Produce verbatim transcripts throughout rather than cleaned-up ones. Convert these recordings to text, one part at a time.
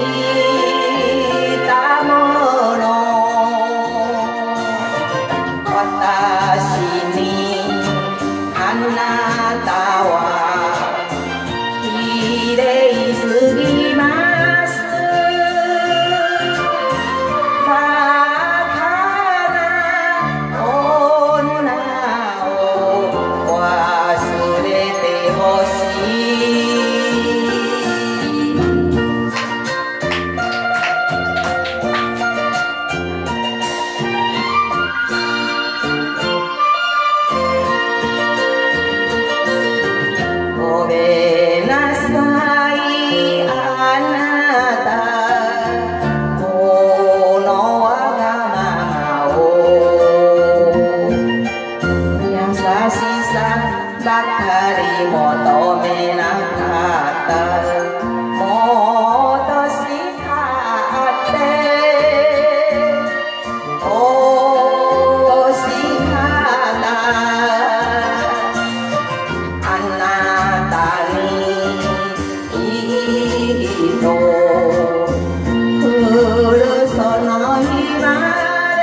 たもの私にあなたは綺麗すぎますバカな女を忘れてほしいごめんなさいあなたこのわがままを優しさばかり求めなかったもっと叱って欲しかったあなたにいいと降るその日まで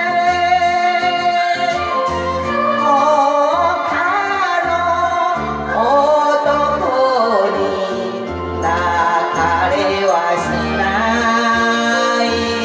他の男に抱かれはしない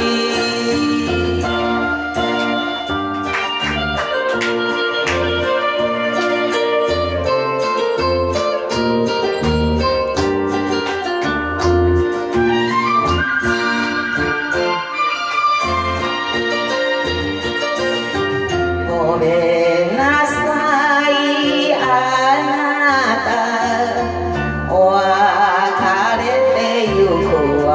ごめんなさいあなたお別れてゆくわ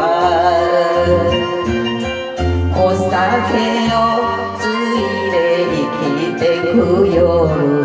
お酒をついで生きてく夜